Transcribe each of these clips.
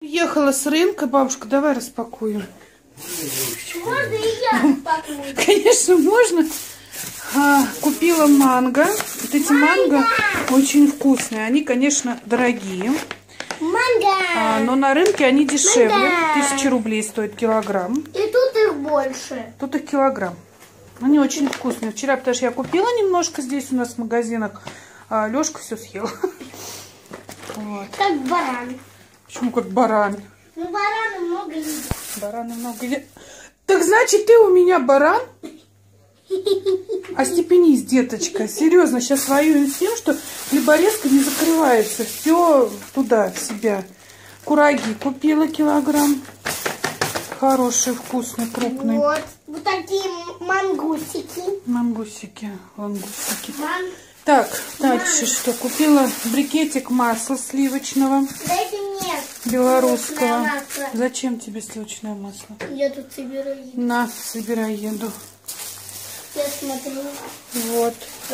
Приехала с рынка. Бабушка, давай распакуем. Можно и я распакую? Конечно, можно. Купила манго. Вот эти манго очень вкусные. Они, конечно, дорогие. Манго! Но на рынке они дешевле. 1000 рублей стоит килограмм. И тут их больше. Тут их килограмм. Они очень вкусные. Вчера, потому что я купила немножко здесь у нас в магазинах, а Лёшка все съел. Вот. Как баран. Почему как баран? Ну, бараны много едят. Бараны много едят. Так значит, ты у меня баран? Остепенись, деточка. Серьезно, сейчас воюем с тем, что хлеборезка не закрывается. Все туда, в себя. Кураги купила килограмм. Хороший, вкусный, крупный. Вот такие мангусики. Мангусики, лангусики. Так, дальше что? Купила брикетик масла сливочного. Дайте мне Белорусского. масло. Зачем тебе сливочное масло? Я тут собираю. На, собирай еду. Я смотрю. Вот.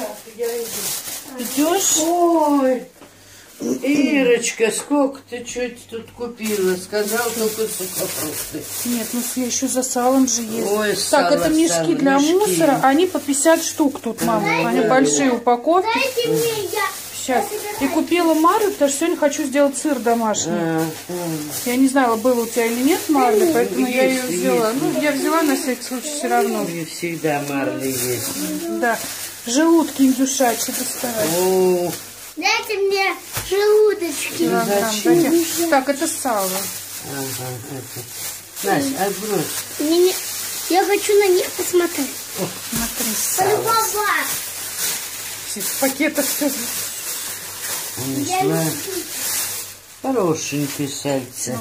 Идешь? Ой, Ирочка, сколько ты что-то тут купила? Сказал только сухофрукты. Нет, ну я еще за салом же есть. Ой, так, сало, это мешки сало, для мешки. мусора. Они по 50 штук тут, мама. Они большие упаковки. Дайте мне, я... Сейчас. И купила марлю, потому что сегодня хочу сделать сыр домашний. Я не знала, было у тебя или нет марли, поэтому я ее взяла. Ну, я взяла на всякий случай все равно. И всегда марли есть. Да. Желудки индюшачьи доставать. О, Дайте мне желудочки. Килограмм. зачем? Зачем? Так, это сало. ага, это. Настя, отбрось. Я хочу на них посмотреть. Смотри, сало. Полюбовать. В пакетах все. Унесла. Хорошенькое сальце.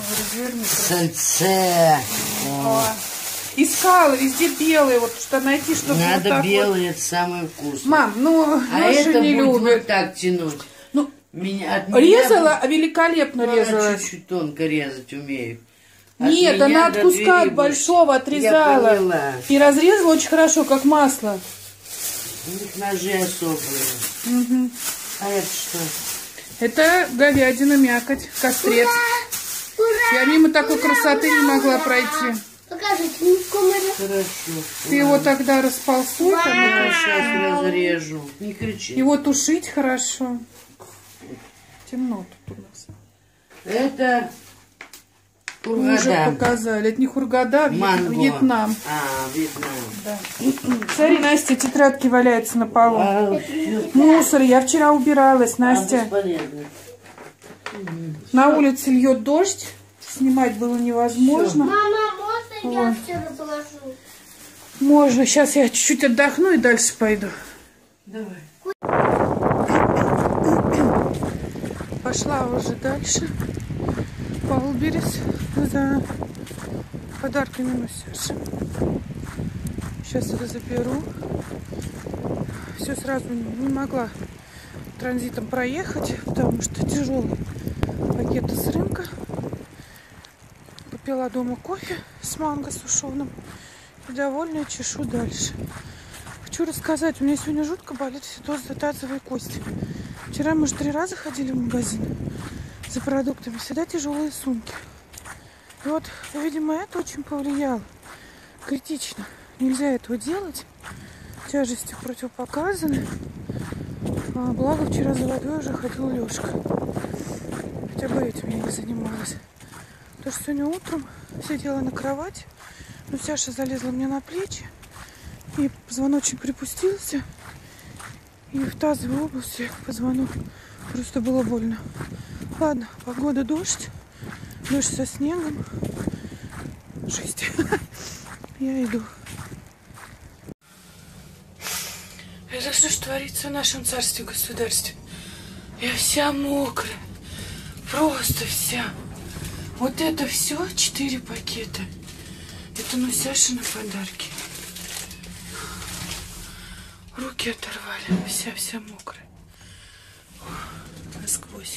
Сальце. О, Искала везде белые, вот что найти, чтобы вот надо так белое, это самое вкусное. Вот. Мам, ну А Леша это не будет вот любит. так тянуть. Ну, От меня резала, великолепно она резала. чуть-чуть тонко резать умеет. От Нет, меня она от до куска двери от большого Я отрезала. поняла. И разрезала очень хорошо, как масло. У них ножи особые. Угу. А это что? Это говядина, мякоть, кострец. Ура! Я мимо такой красоты не могла пройти. Покажите, не в Хорошо. Ты его тогда расползуй, Я там, сейчас разрежу. Не кричи. его тушить хорошо. Темно тут у нас. Это Мы уже кургада. показали. Это не Хургада, а Манго. Вьетнам. Вьетнам. Да. Смотри, Настя, тетрадки валяются на полу. Всё. Мусор. Я вчера убиралась, Настя. Бесполезно. На улице льет дождь. Снимать было невозможно. Мама, можно я все разложу? Можно. Сейчас я чуть-чуть отдохну и дальше пойду. Давай. Пошла уже дальше. По Улберис за подарками Нусяши. Сейчас это заберу. Все сразу не могла транзитом проехать, потому что тяжелые пакеты с рынка. Попила дома кофе с манго сушеным. И довольная чешу дальше. Хочу рассказать, у меня сегодня жутко болит тазовые кости. Вчера мы уже 3 раза ходили в магазин за продуктами. Всегда тяжелые сумки. И вот, видимо, это очень повлияло. Критично. Нельзя этого делать. Тяжести противопоказаны. Благо, вчера за водой уже ходил Лёшка. Хотя бы этим я не занималась. Потому что сегодня утром сидела на кровати. Но Саша залезла мне на плечи. И позвоночник припустился. И в тазовой области позвонок. Просто было больно. Ладно, погода дождь. Дождь со снегом. Жесть. Я иду. Это что ж творится в нашем царстве, государстве? Я вся мокрая. Просто вся. Вот это все 4 пакета. Это Нусяшины подарки. Руки оторвали. Вся мокрая. Насквозь.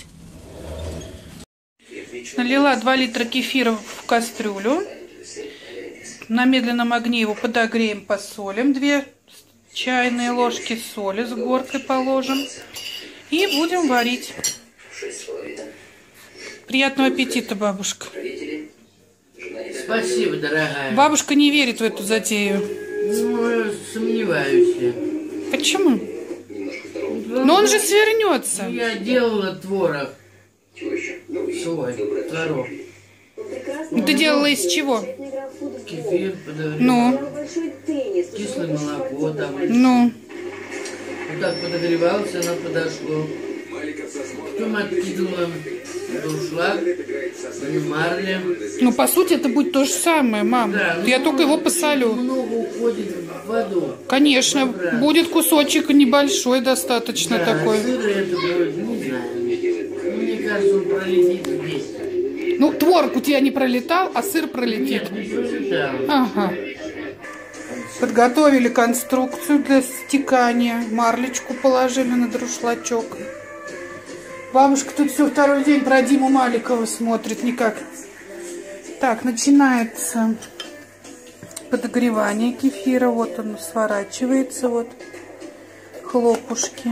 Налила 2 литра кефира в кастрюлю. На медленном огне его подогреем, посолим. 2 чайные ложки соли с горкой положим. И будем варить. Приятного аппетита, бабушка. Спасибо, дорогая. Бабушка не верит в эту затею. Ну, сомневаюсь я. Почему? Но он же свернется. Я делала творог. Свой, творог. Ты делала из чего? Кефир подогревал. Ну, Кислое молоко там. ну. Вот так подогревалось, оно подошло. Потом откидывала дуршлаг, марли. Ну, по сути, это будет то же самое, мам. Да, Я только его посолю. Много уходит в воду. Конечно, Да. будет кусочек небольшой достаточно Да, такой. сыр это будет, не знаю. Мне кажется, он пролетит весь. Ну, творог у тебя не пролетал, а сыр пролетит. Нет, не пролетал. Ага. Подготовили конструкцию для стекания. Марлечку положили на друшлачок. Бабушка тут все второй день про Диму Маликова смотрит никак. Так, начинается подогревание кефира. Вот он сворачивается. Вот хлопушки.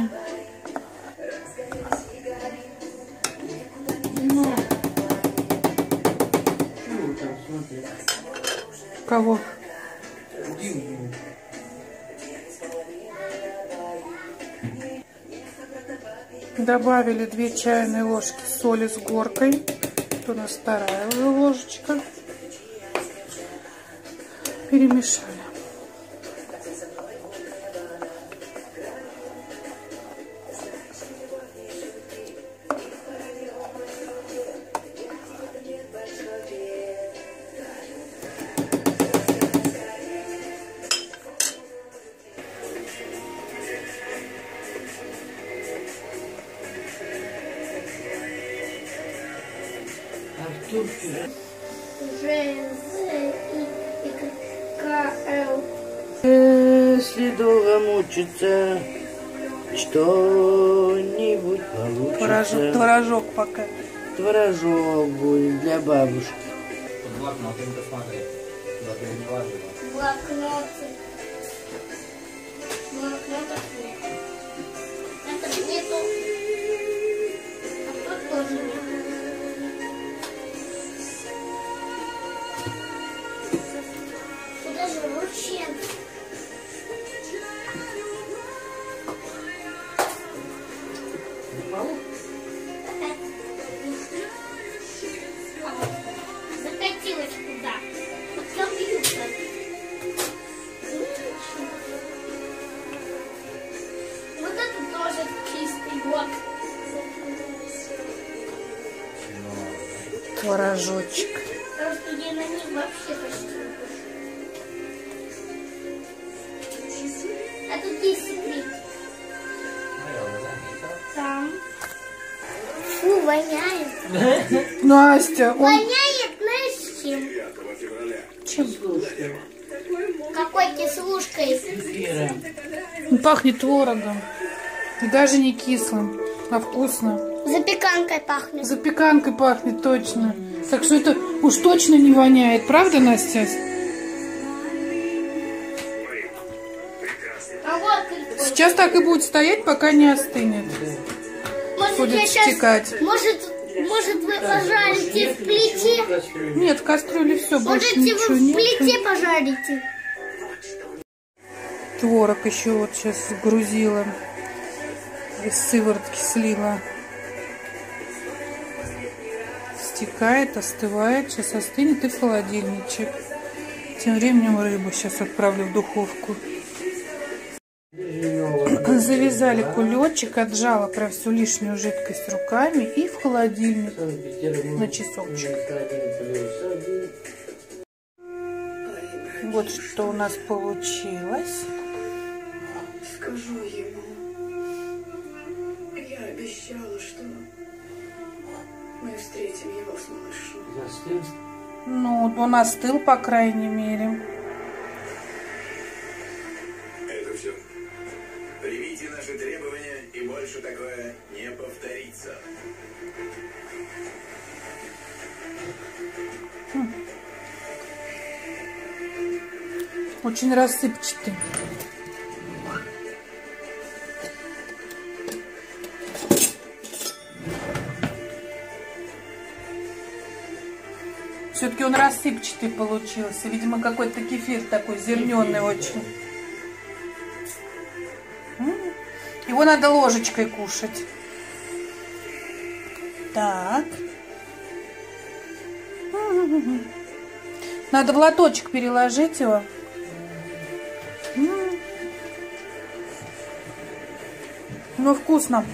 Ну, там, смотри. Кого? Добавили 2 чайные ложки соли с горкой. Это у нас 2-я уже ложечка. Перемешали. Артур, Ж-З-И-К-Л. если долго мучиться, что-нибудь получится. Творожок пока. Творожок будет для бабушки. Блокноты. Блокнотов нет. Это нету. А тут тоже нет. Куда же рученцы? Закатилась куда? Под компьютер. Вот это тоже чистый блок. Творожочек. Потому что я на них вообще почти не пишу. А тут есть секрет. Там. Фу, воняет. Настя, он... Воняет, знаешь, чем? Чем? Какой кислушкой. Кефиром. Он пахнет творогом. И даже не кислым, а вкусно. Запеканкой пахнет. Запеканкой пахнет точно. Так что это уж точно не воняет. Правда, Настя? А вот как. Сейчас так и будет стоять, пока не остынет. Может, Будет я сейчас... стекать. Может, вы пожарите в плите? Нет, в кастрюле все, больше Можете ничего вы в нет. плите пожарите? Творог еще вот сейчас загрузила. Из сыворотки слила. Стекает, остывает. Сейчас остынет и в холодильничек. Тем временем рыбу сейчас отправлю в духовку. Завязали кулечек, отжала прям всю лишнюю жидкость руками и в холодильник на часочек. Вот что у нас получилось. Скажу ему. Я обещала, что мы встретим его с малышом. Застыл. Ну, он остыл, по крайней мере. Это все. Примите наши требования, и больше такое не повторится. Очень рассыпчатый. Все-таки он рассыпчатый получился. Видимо, какой-то кефир такой зерненый очень. Его надо ложечкой кушать. Так. Надо в лоточек переложить его. Ну, вкусно.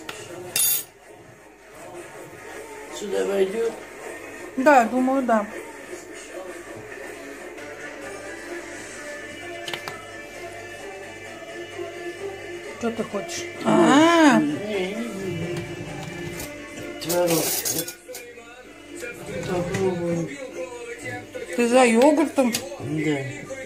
Сюда войдет. Да, думаю, да. Что ты хочешь? Не буду. Творог. Попробуем. Ты за йогуртом? Да.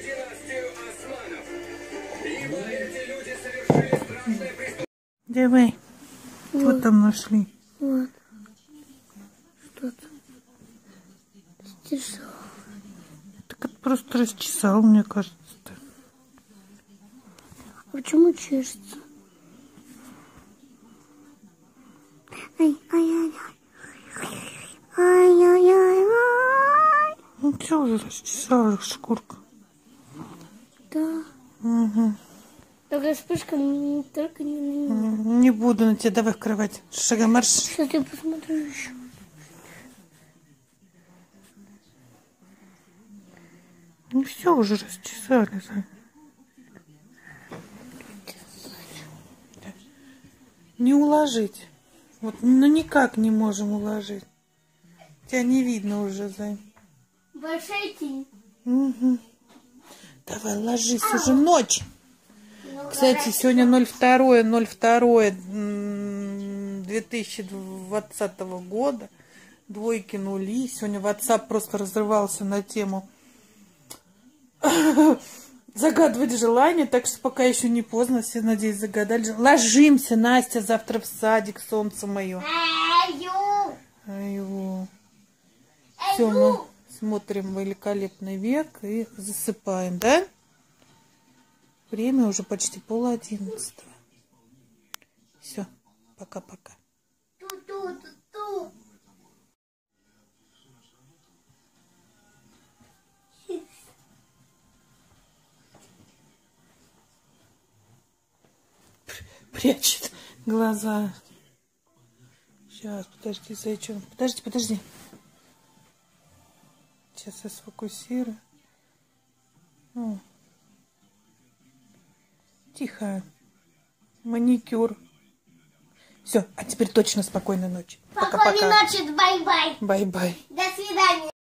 Давай. Вот там нашли. Вот. Что-то. Стишок. Так это просто расчесал, мне кажется. Почему чешется? Ай-яй-яй. Ну что уже расчесал шкурку? Да. Угу. Только вспышка только не на меня. Не буду на тебя, давай в кровать. Шагомарш. Сейчас я посмотрю еще. Ну все уже расчесали. Не уложить. Вот, ну никак не можем уложить. Тебя не видно уже, Зай. Большая тень. Угу. Давай, ложись, уже ночь. Кстати, сегодня 02.02.2020 года. Двойки, нули. Сегодня WhatsApp просто разрывался на тему загадывать желание, так что пока еще не поздно, все, надеюсь, загадали. Ложимся, Настя, завтра в садик, солнце мое. Все, мы смотрим «Великолепный век» и засыпаем, да? Время уже почти 10:30. Все, пока-пока. Ту-ту-ту-ту. Прячет глаза. Сейчас, подожди, зайчонок. Подожди. Сейчас я сфокусирую. О. Тихо. Маникюр. Все, а теперь точно спокойной ночи. Спокойной ночи, бай-бай. Бай-бай. До свидания.